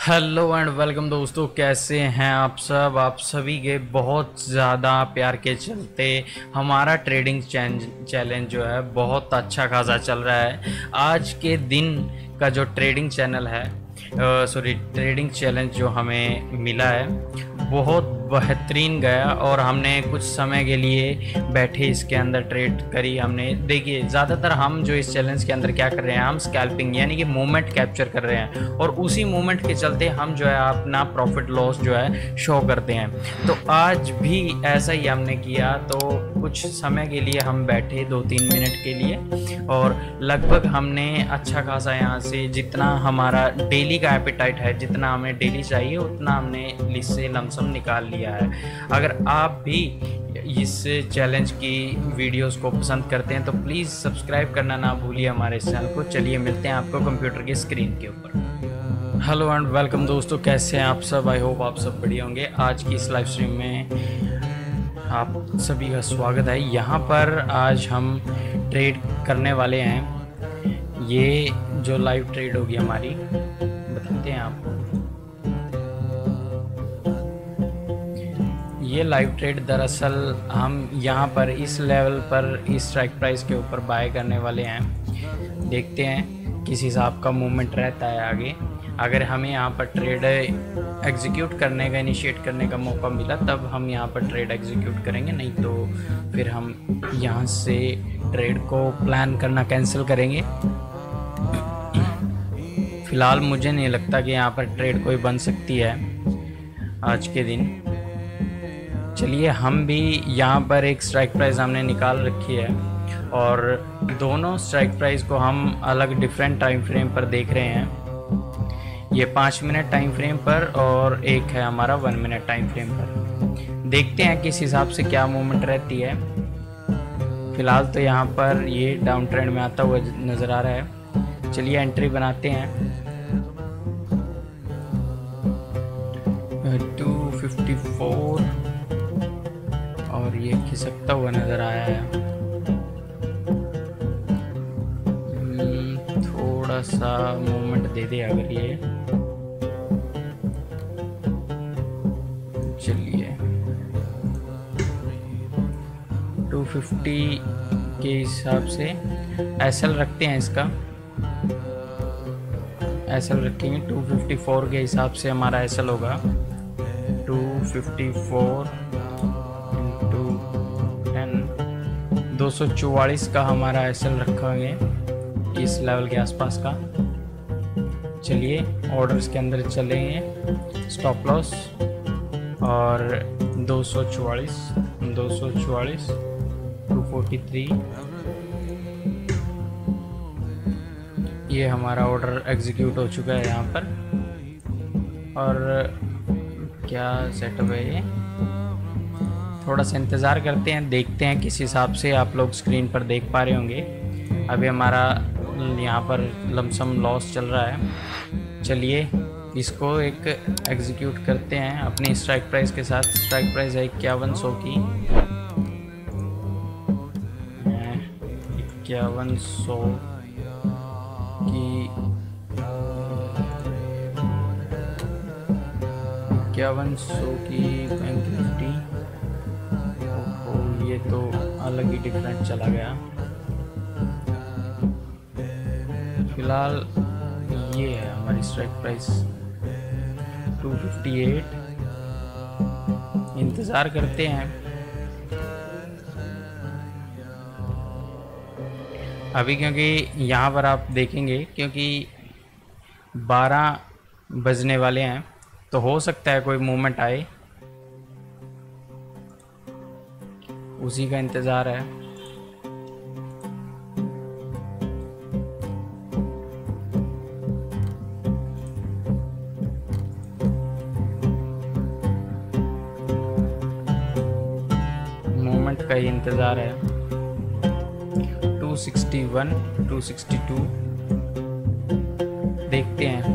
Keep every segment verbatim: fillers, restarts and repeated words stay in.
Hello and welcome दोस्तों, कैसे हैं आप सब। आप सभी के बहुत ज़्यादा प्यार के चलते हमारा ट्रेडिंग चैलेंज जो है बहुत अच्छा खासा चल रहा है। आज के दिन का जो ट्रेडिंग चैनल है सॉरी ट्रेडिंग चैलेंज जो हमें मिला है बहुत बेहतरीन गया और हमने कुछ समय के लिए बैठे इसके अंदर ट्रेड करी। हमने देखिए ज़्यादातर हम जो इस चैलेंज के अंदर क्या कर रहे हैं, हम स्कैल्पिंग यानी कि मूवमेंट कैप्चर कर रहे हैं और उसी मूवमेंट के चलते हम जो है अपना प्रॉफिट लॉस जो है शो करते हैं। तो आज भी ऐसा ही हमने किया। तो कुछ समय के लिए हम बैठे दो तीन मिनट के लिए और लगभग हमने अच्छा खासा यहाँ से जितना हमारा डेली का एपेटाइट है, जितना हमें डेली चाहिए उतना हमने लिस्ट से लमसम निकाल लिया है। अगर आप भी इस चैलेंज की वीडियोस को पसंद करते हैं तो प्लीज़ सब्सक्राइब करना ना भूलिए हमारे इस चैनल को। चलिए मिलते हैं आपको कंप्यूटर की स्क्रीन के ऊपर। हेलो एंड वेलकम दोस्तों, कैसे हैं आप सब। आई होप आप सब बढ़िया होंगे। आज की इस लाइव स्ट्रीम में आप सभी का स्वागत है। यहाँ पर आज हम ट्रेड करने वाले हैं। ये जो लाइव ट्रेड होगी हमारी, बताते हैं आपको। ये लाइव ट्रेड दरअसल हम यहाँ पर इस लेवल पर इस स्ट्राइक प्राइस के ऊपर बाय करने वाले हैं। देखते हैं किस हिसाब का मूवमेंट रहता है आगे। अगर हमें यहाँ पर ट्रेड एग्जीक्यूट करने का इनिशिएट करने का मौका मिला तब हम यहाँ पर ट्रेड एग्जीक्यूट करेंगे, नहीं तो फिर हम यहाँ से ट्रेड को प्लान करना कैंसिल करेंगे। फ़िलहाल मुझे नहीं लगता कि यहाँ पर ट्रेड कोई बन सकती है आज के दिन। चलिए हम भी यहाँ पर एक स्ट्राइक प्राइस हमने निकाल रखी है और दोनों स्ट्राइक प्राइस को हम अलग डिफरेंट टाइम फ्रेम पर देख रहे हैं। ये पाँच मिनट टाइम फ्रेम पर और एक है हमारा वन मिनट टाइम फ्रेम पर। देखते हैं किस हिसाब से क्या मूवमेंट रहती है। फ़िलहाल तो यहाँ पर ये डाउन ट्रेंड में आता हुआ नज़र आ रहा है। चलिए एंट्री बनाते हैं। टू फिफ्टी फोर और ये खिसकता हुआ नज़र आया है। थोड़ा सा मूवमेंट दे दे अगर ये। चलिए टू फिफ्टी के हिसाब से एसएल रखते हैं इसका। एसएल रखेंगे टू फिफ्टी फोर के हिसाब से हमारा एसएल होगा two fifty four into ten, दो सौ चौवालीस का हमारा एसएल रखेंगे इस लेवल के आसपास का। चलिए ऑर्डर्स के अंदर चलेंगे। स्टॉप लॉस और दो सौ चौवालीस दो सौ चौवालीस टू फोर्टी थ्री, ये हमारा ऑर्डर एग्जीक्यूट हो चुका है यहाँ पर। और क्या सेटअप है ये, थोड़ा सा इंतज़ार करते हैं, देखते हैं किस हिसाब से आप लोग स्क्रीन पर देख पा रहे होंगे। अभी हमारा यहाँ पर लमसम लॉस चल रहा है। चलिए इसको एक एग्जीक्यूट करते हैं अपनी स्ट्राइक प्राइस के साथ। स्ट्राइक प्राइस है इक्यावन सौ की, इक्यावन सौ की इक्यावन सौ की बैंक निफ्टी। ये तो अलग ही डिफरेंट चला गया। फिलहाल ये है हमारी strike price two fifty eight. इंतज़ार करते हैं। अभी क्योंकि यहाँ पर आप देखेंगे क्योंकि बारह बजने वाले हैं तो हो सकता है कोई मूवमेंट आए, उसी का इंतज़ार है। मूवमेंट का ही इंतज़ार है। Two sixty one, two sixty two देखते हैं।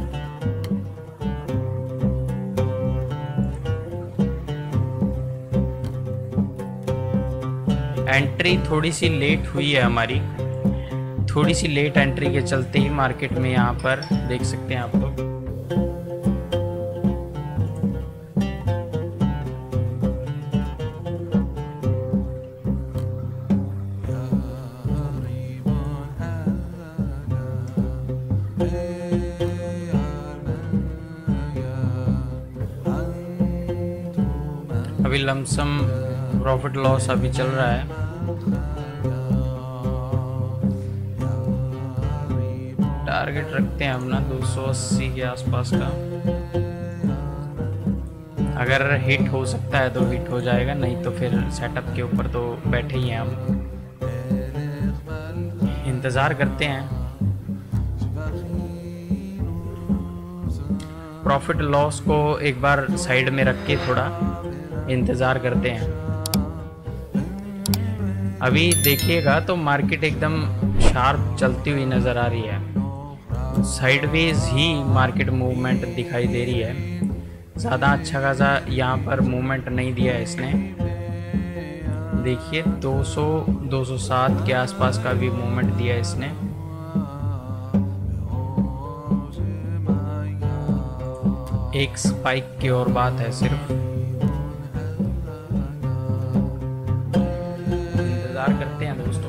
एंट्री थोड़ी सी लेट हुई है हमारी, थोड़ी सी लेट एंट्री के चलते ही मार्केट में यहाँ पर देख सकते हैं आप लोग अभी लमसम प्रॉफिट लॉस अभी चल रहा है। टारगेट रखते हैं अपना दो सौ अस्सी के आसपास का। अगर हिट हो सकता है तो हिट हो जाएगा, नहीं तो फिर सेटअप के ऊपर तो बैठे ही हैं हम, इंतज़ार करते हैं। प्रॉफिट लॉस को एक बार साइड में रख के थोड़ा इंतज़ार करते हैं। अभी देखिएगा तो मार्केट एकदम शार्प चलती हुई नज़र आ रही है, साइडवेज ही मार्केट मूवमेंट दिखाई दे रही है। ज़्यादा अच्छा खासा यहाँ पर मूवमेंट नहीं दिया है इसने। देखिए दो सौ दो सौ सात के आसपास का भी मूवमेंट दिया है इसने। एक स्पाइक की और बात है सिर्फ, इंतज़ार करते हैं दोस्तों।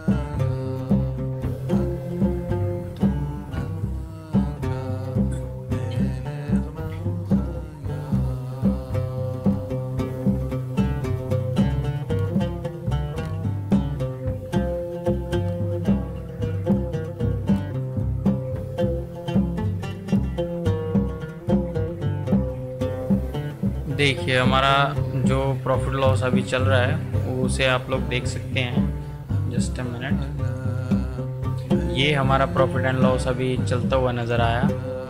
देखिए हमारा जो प्रॉफिट लॉस अभी चल रहा है उसे आप लोग देख सकते हैं। जस्ट अ मिनट, ये हमारा प्रॉफिट एंड लॉस अभी चलता हुआ नज़र आया।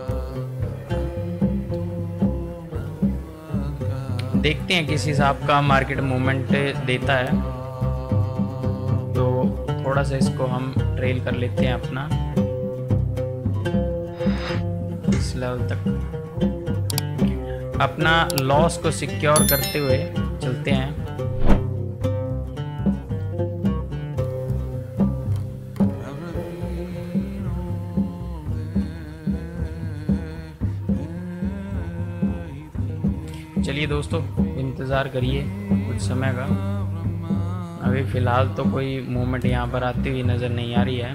देखते हैं किस हिसाब का मार्केट मूवमेंट देता है, तो थोड़ा सा इसको हम ट्रेल कर लेते हैं अपना इस लेवल तक। अपना लॉस को सिक्योर करते हुए चलते हैं। चलिए दोस्तों, इंतज़ार करिए कुछ समय का। अभी फ़िलहाल तो कोई मूवमेंट यहाँ पर आती हुई नज़र नहीं आ रही है।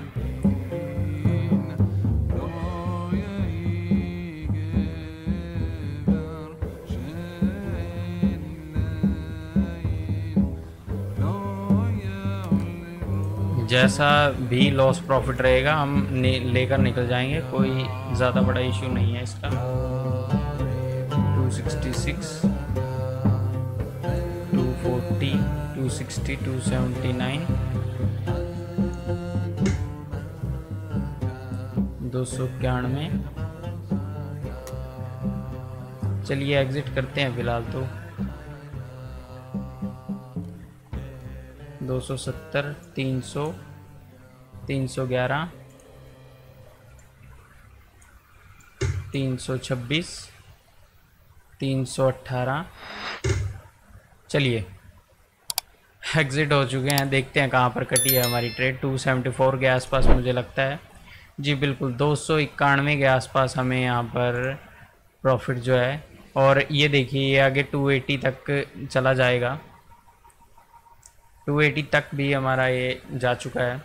जैसा भी लॉस प्रॉफिट रहेगा हम लेकर निकल जाएंगे, कोई ज़्यादा बड़ा इशू नहीं है इसका। Two sixty six, two forty, two sixty, two seventy nine, दो सौ इक्यानवे। चलिए एग्जिट करते हैं फिलहाल तो। दो सौ सत्तर, तीन सौ, तीन सौ ग्यारह, तीन सौ छब्बीस, तीन सौ अट्ठारह। चलिए एग्ज़िट हो चुके हैं। देखते हैं कहाँ पर कटी है हमारी ट्रेड। टू सेवेंटी फोर के आसपास मुझे लगता है, जी बिल्कुल दो सौ इक्यानवे के आसपास हमें यहाँ पर प्रॉफिट जो है। और ये देखिए ये आगे टू एटी तक चला जाएगा, टू एटी तक भी हमारा ये जा चुका है।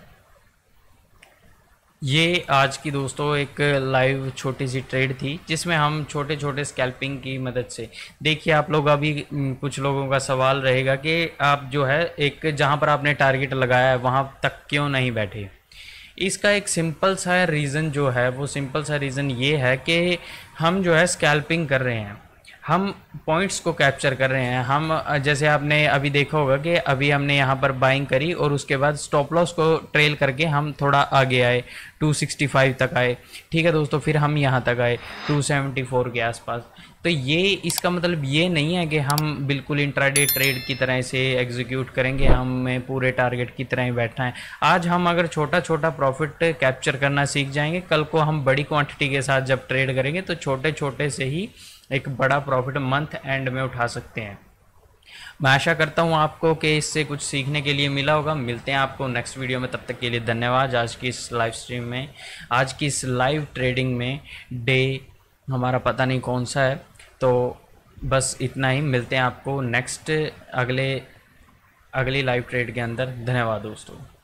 ये आज की दोस्तों एक लाइव छोटी सी ट्रेड थी जिसमें हम छोटे छोटे स्कैल्पिंग की मदद से, देखिए आप लोग अभी कुछ लोगों का सवाल रहेगा कि आप जो है एक जहाँ पर आपने टारगेट लगाया है वहाँ तक क्यों नहीं बैठे। इसका एक सिंपल सा रीज़न जो है, वो सिंपल सा रीज़न ये है कि हम जो है स्कैल्पिंग कर रहे हैं, हम पॉइंट्स को कैप्चर कर रहे हैं। हम जैसे आपने अभी देखा होगा कि अभी हमने यहाँ पर बाइंग करी और उसके बाद स्टॉप लॉस को ट्रेल करके हम थोड़ा आगे आए, टू सिक्सटी फाइव तक आए, ठीक है दोस्तों। फिर हम यहाँ तक आए टू सेवेंटी फोर के आसपास। तो ये इसका मतलब ये नहीं है कि हम बिल्कुल इंट्राडे ट्रेड की तरह से एग्जीक्यूट करेंगे, हमें पूरे टारगेट की तरह ही बैठना है। आज हम अगर छोटा छोटा प्रॉफिट कैप्चर करना सीख जाएंगे, कल को हम बड़ी क्वांटिटी के साथ जब ट्रेड करेंगे तो छोटे छोटे से ही एक बड़ा प्रॉफिट मंथ एंड में उठा सकते हैं। मैं आशा करता हूँ आपको कि इससे कुछ सीखने के लिए मिला होगा। मिलते हैं आपको नेक्स्ट वीडियो में, तब तक के लिए धन्यवाद। आज की इस लाइव स्ट्रीम में, आज की इस लाइव ट्रेडिंग में डे हमारा पता नहीं कौन सा है, तो बस इतना ही। मिलते हैं आपको नेक्स्ट अगले अगली लाइव ट्रेड के अंदर। धन्यवाद दोस्तों।